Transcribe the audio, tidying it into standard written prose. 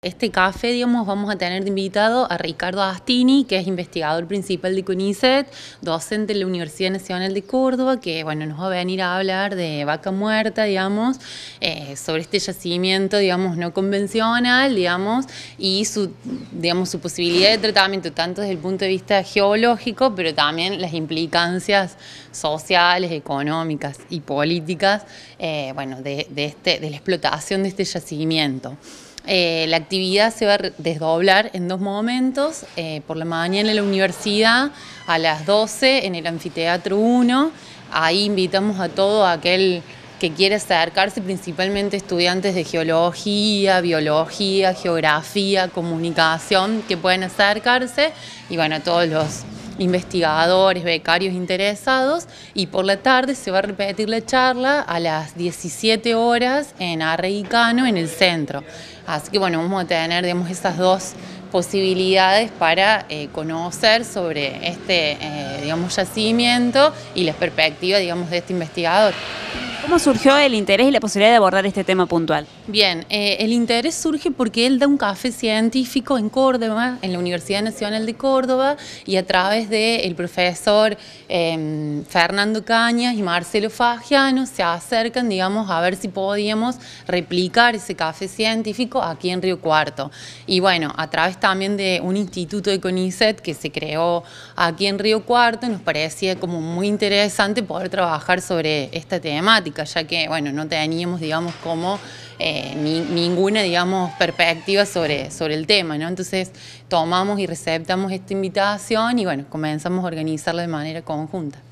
este café, digamos, vamos a tener de invitado a Ricardo Astini, que es investigador principal de CONICET, docente de la Universidad Nacional de Córdoba, que, bueno, nos va a venir a hablar de Vaca Muerta, digamos, sobre este yacimiento, digamos, no convencional, digamos, y su posibilidad de tratamiento, tanto desde el punto de vista geológico, pero también las implicancias sociales, económicas y políticas, bueno, de la explotación de este yacimiento. La actividad se va a desdoblar en dos momentos, por la mañana en la universidad, a las 12 en el Anfiteatro 1, ahí invitamos a todo aquel que quiere acercarse, principalmente estudiantes de geología, biología, geografía, comunicación, que pueden acercarse, y bueno, todos los investigadores, becarios interesados, y por la tarde se va a repetir la charla a las 17 horas en Arrey y Cano, en el centro. Así que bueno, vamos a tener, digamos, esas dos posibilidades para conocer sobre este digamos, yacimiento y las perspectivas, digamos, de este investigador. ¿Cómo surgió el interés y la posibilidad de abordar este tema puntual? Bien, el interés surge porque él da un café científico en Córdoba, en la Universidad Nacional de Córdoba, y a través del profesor Fernando Cañas y Marcelo Fagiano se acercan, digamos, a ver si podíamos replicar ese café científico aquí en Río Cuarto. Y bueno, a través también de un instituto de CONICET que se creó aquí en Río Cuarto, nos parecía como muy interesante poder trabajar sobre esta temática, ya que, bueno, no teníamos, digamos, como ninguna, digamos, perspectiva sobre el tema, ¿no? Entonces tomamos y receptamos esta invitación y, bueno, comenzamos a organizarla de manera conjunta.